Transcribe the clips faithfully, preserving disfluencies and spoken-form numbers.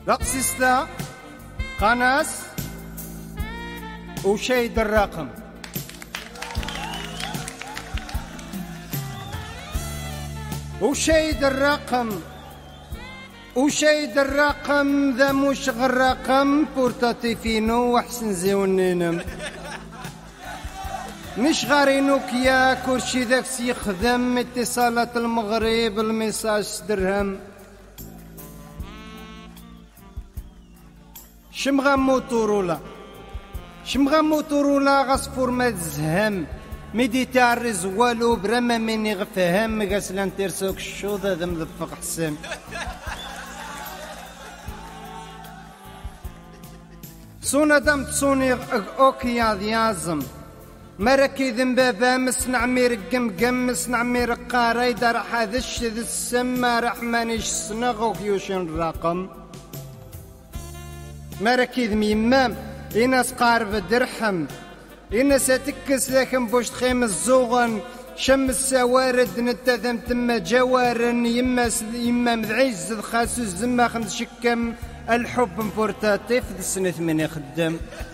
رقصيستا قناص وشيد الرقم. وشيد الرقم وشيد الرقم ذا مش غالرقم بورتاتيفينو وحسن زيونينم مش غاري نوكيا كلشي ذاك سيخدم اتصالات المغرب الميساج درهم شمغا موتورولا شمغا موتورولا غصفور ما تزهم ميدي تعرز والو برما مني غفهم غسلان تيرسوك الشوضة ذا مذفق حسن سونا دم تصوني اوكيا ديازم مركي ذن بابا مسنع مير قم قم مسنع مير قاري دار حاذش ذي السما رحمانيش سنغ وكيوشن الرقم مركي ذم يمام إناس قارب درحم إناس تكس لكن بوش تخيم الزوغن شم السوارد نتذم تم جوارن يما يما مذعيز خاسو الزما خمس شكم الحب مبورتاتيف ذي السنة من يخدم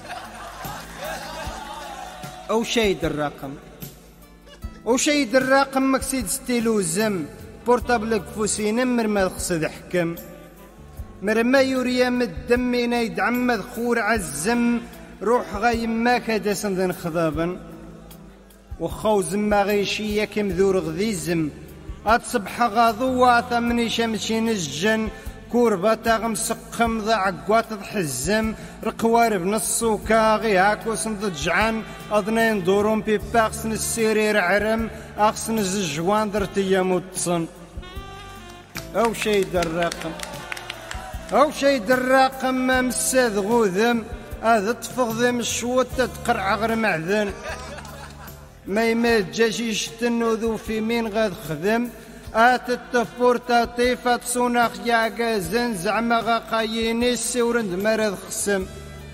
أو شيد الرقم أو شيد الرقم مكسيد ستيلو زم بورتابلك فوسين مرما القصد حكم مرما يوريا مدم ينايد عمد خور عزم روح غاي ما كدا سندن خضابا وخو زما غيشيا كم ذور غذيزم أتصبح غاضو ثمني شمشي نجن كورباتا غمسقم ضع عقوات تحزم رقوارب نصوكا غي هاكو سنض جعان اظنين دورون بيباقسن السيرير عرم اقسن الزجوان درتيا متصن او شي الرقم او شي الرقم ما مساد غوذم هذا تفغذم الشوط تقرع غير معذن ما يمات جاجيش تنوذو في مين غاد خدم آت التبورتاتيفات صناخ ياقا زن زعما غاقاييني سورند مرض خسم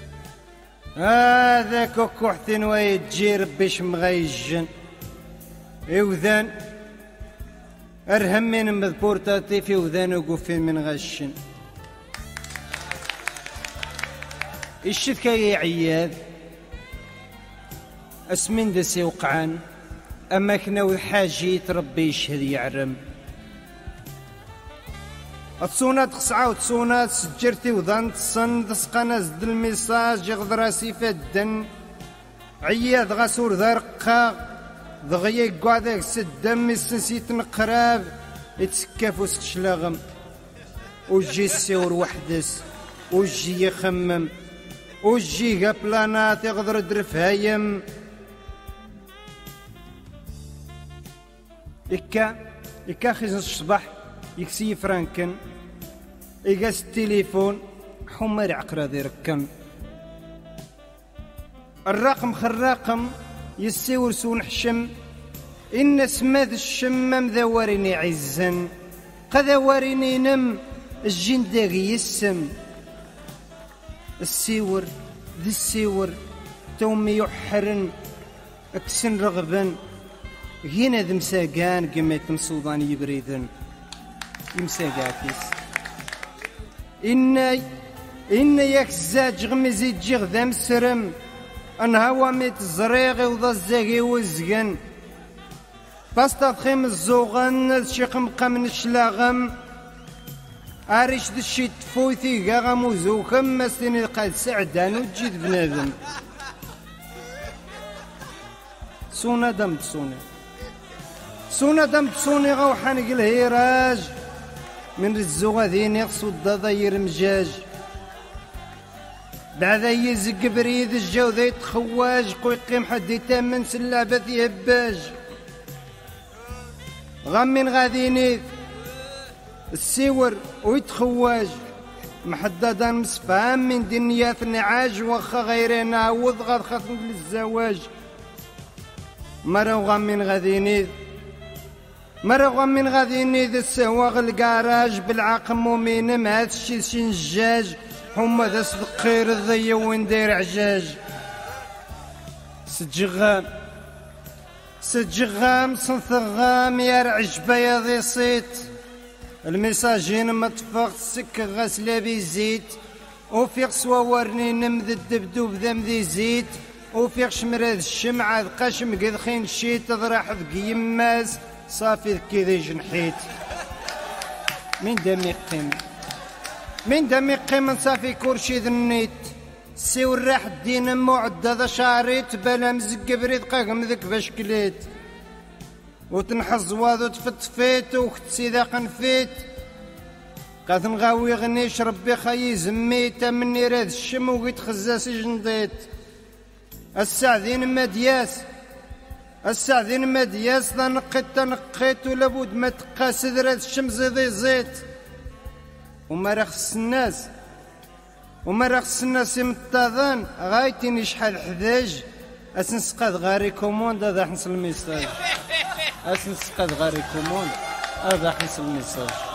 هذا كوكوحتين ويتجي ربي شمغيجن إوذان أرهم من مذبورتاتيف إوذان وقوفين من غشن الشذكا يا عياد اسمين دسي وقعان أما كنا وحاجي ربي يشهد يعرم التصونات خسعة وتصونات سجرتي وظن تصن تسقنا زد الميساج يغض راسي فدن عياد غاسور ذرقا ضغيا قعدك سدم السنسيت نقراب يتسكاف وسكشلاغم وجي السور وحدس وجي يخمم وجي قبلانات يغضر درفايم إكا إكا خيز الصباح يكسي فرانكن إيقاس التليفون حمر عقرا ذي ركن الرقم خالرقم يسيور سون حشم إن سماد الشمم ذواريني عزن قذواريني نم الجين داغي يسم السيور ذي السيور تومي يحرن اكسن رغبن هنا ذي مساقان قميت مصوضان يبريدن يمساقاتيس إن إن ياك الزاج غمزي تجيغ ذا مسرم انهوا ميت الزريغي وذا الزاقي وزقن باستا تخيم الزوغن شيق مقام نشلاغم عارش ذا الشي تفوثي غاغم وزوكم ماسيني قاد سعدان وتجيد بنادم سونا دم تسوني سونا دم تسوني غوحان الهيراج من الزوغة ذين يقصو الضاضا يرمجاج بعد يزق بريد الجو ذا يتخواج قوي قيم حد يتامن سلابة يهباج غمين غاديني السيور ويتخواج محددا مسفهم من دنيات النعاج وخا غير نعوض غاد خاطر للزواج مرة غمين غاديني مرة من غادي ذا السواغ الكراج بالعقم مومين مع هادشي شنجاج هما ذا صدقير الضيا وين داير عجاج سجغام سجغام صنثغام يا رعجبة يا ذي صيت الميساجين ما تفاق السك غاسلا بيزيت وفيق سواورني نمد الدبدوب ذا مذي زيت وفيق شمراد الشمعة قاشم قد خين شيت تضرح ذك يماس صافي ذكي ذي جنحيت من دم يقيم من دم يقيم صافي كورشي ذنيت سيو الراح الدين معدة ذا شعريت بلا مزق بريد قاقم ذك باش كليت وتنحز واذو تفتفيت وختسي ذا قنفيت قاث نغاوي غنيش ربي خاي زميت مني راد الشم وقيت خزاسي جنديت السعدين مدياس السعدين مدياس ذا نقيت تنقيت ولابد ما تقاس راد الشم زيدي زيت وما رخص الناس وما رخص الناس يمتاذان غايتيني شحال حذاج اسنسقاد غاري كوموند هذا حنص الميساج اسنسقاد غاري كوموند هذا حنص الميساج